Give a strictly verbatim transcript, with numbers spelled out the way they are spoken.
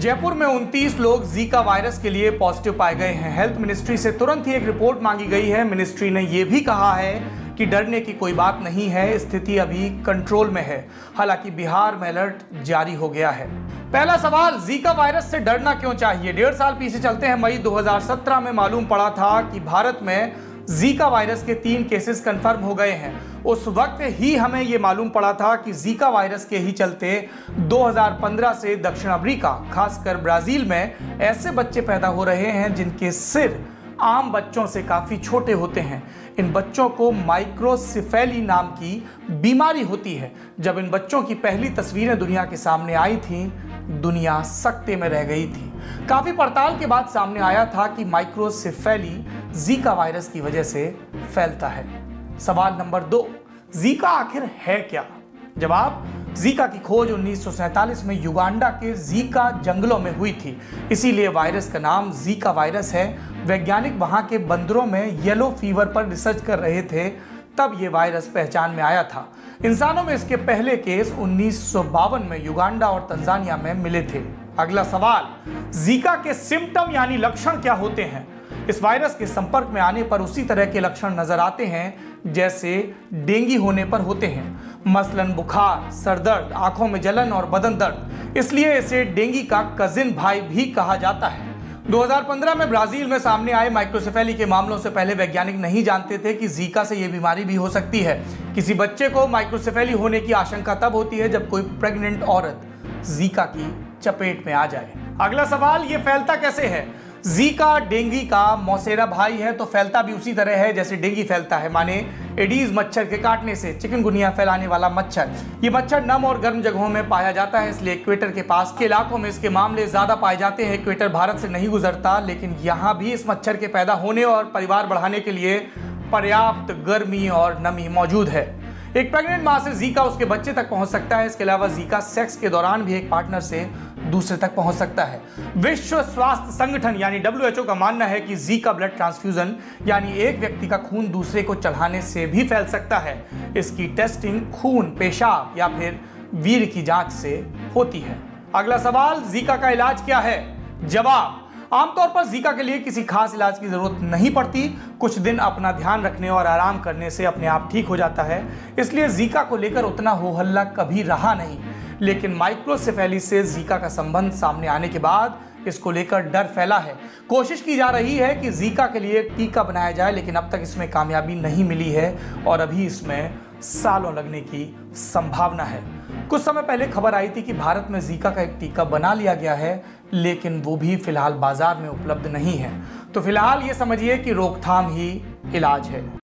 जयपुर में उनतीस लोग जीका वायरस के लिए पॉजिटिव पाए गए हैं। हेल्थ मिनिस्ट्री से तुरंत ही एक रिपोर्ट मांगी गई है। मिनिस्ट्री ने यह भी कहा है कि डरने की कोई बात नहीं है, स्थिति अभी कंट्रोल में है। हालांकि बिहार में अलर्ट जारी हो गया है। पहला सवाल, जीका वायरस से डरना क्यों चाहिए? डेढ़ साल पीछे चलते हैं। मई दो हज़ार सत्रह में मालूम पड़ा था कि भारत में जीका वायरस के तीन केसेस कंफर्म हो गए हैं। उस वक्त ही हमें यह मालूम पड़ा था कि जीका वायरस के ही चलते दो हज़ार पंद्रह से दक्षिण अफ्रीका, खासकर ब्राजील में ऐसे बच्चे पैदा हो रहे हैं जिनके सिर आम बच्चों से काफी छोटे होते हैं। इन बच्चों को माइक्रोसिफेली नाम की बीमारी होती है। जब इन बच्चों की पहली तस्वीरें दुनिया के सामने आई थीं, दुनिया सकते में रह गई थी। काफी पड़ताल के बाद सामने आया था कि माइक्रोसिफेली जीका वायरस की वजह से फैलता है। सवाल नंबर दो, जीका आखिर है क्या? जवाब, जीका की खोज उन्नीस सौ सैंतालीस में युगांडा के जीका जंगलों में हुई थी, इसीलिए वायरस का नाम जीका वायरस है। वैज्ञानिक वहां के बंदरों में येलो फीवर पर रिसर्च कर रहे थे, तब ये वायरस पहचान में आया था। इंसानों में इसके पहले केस उन्नीस सौ बावन में युगांडा और तंजानिया में मिले थे। अगला सवाल, जीका के सिम्टम यानी लक्षण क्या होते हैं? इस वायरस के संपर्क में आने पर उसी तरह के लक्षण नजर आते हैं जैसे डेंगू होने पर होते हैं, मसलन बुखार, सर दर्द, आंखों में जलन और बदन दर्द। इसलिए इसे डेंगू का कजिन भाई भी कहा जाता है। दो हज़ार पंद्रह में ब्राजील में सामने आए माइक्रोसिफेली के मामलों से पहले वैज्ञानिक नहीं जानते थे कि जीका से यह बीमारी भी हो सकती है। किसी बच्चे को माइक्रोसिफेली होने की आशंका तब होती है जब कोई प्रेग्नेंट औरत जीका की चपेट में आ जाए। अगला सवाल, ये फैलता कैसे है? जीका डेंगू का मौसेरा भाई है, तो फैलता भी उसी तरह है जैसे डेंगू फैलता है, माने एडीज मच्छर के काटने से। चिकनगुनिया फैलाने वाला मच्छर, ये मच्छर नम और गर्म जगहों में पाया जाता है, इसलिए इक्वेटर के पास के इलाकों में इसके मामले ज्यादा पाए जाते हैं। इक्वेटर भारत से नहीं गुजरता, लेकिन यहाँ भी इस मच्छर के पैदा होने और परिवार बढ़ाने के लिए पर्याप्त गर्मी और नमी मौजूद है। एक प्रेग्नेंट मां से जीका उसके बच्चे तक पहुंच सकता है। इसके अलावा जीका सेक्स के दौरान भी एक पार्टनर से दूसरे तक पहुंच सकता है। विश्व स्वास्थ्य संगठन यानी डब्ल्यू एच ओ का मानना है कि जीका ब्लड ट्रांसफ्यूजन यानी एक व्यक्ति का खून दूसरे को चढ़ाने से भी फैल सकता है। इसकी टेस्टिंग खून, पेशाब या फिर वीर्य की जांच से होती है। अगला सवाल, जीका का इलाज क्या है? जवाब, आमतौर पर जीका के लिए किसी खास इलाज की जरूरत नहीं पड़ती। कुछ दिन अपना ध्यान रखने और आराम करने से अपने आप ठीक हो जाता है। इसलिए जीका को लेकर उतना हो हल्ला कभी रहा नहीं। लेकिन माइक्रोसिफेली से जीका का संबंध सामने आने के बाद इसको लेकर डर फैला है। कोशिश की जा रही है कि जीका के लिए टीका बनाया जाए, लेकिन अब तक इसमें कामयाबी नहीं मिली है और अभी इसमें सालों लगने की संभावना है। कुछ समय पहले खबर आई थी कि भारत में जीका का एक टीका बना लिया गया है, लेकिन वो भी फिलहाल बाजार में उपलब्ध नहीं है। तो फिलहाल ये समझिए कि रोकथाम ही इलाज है।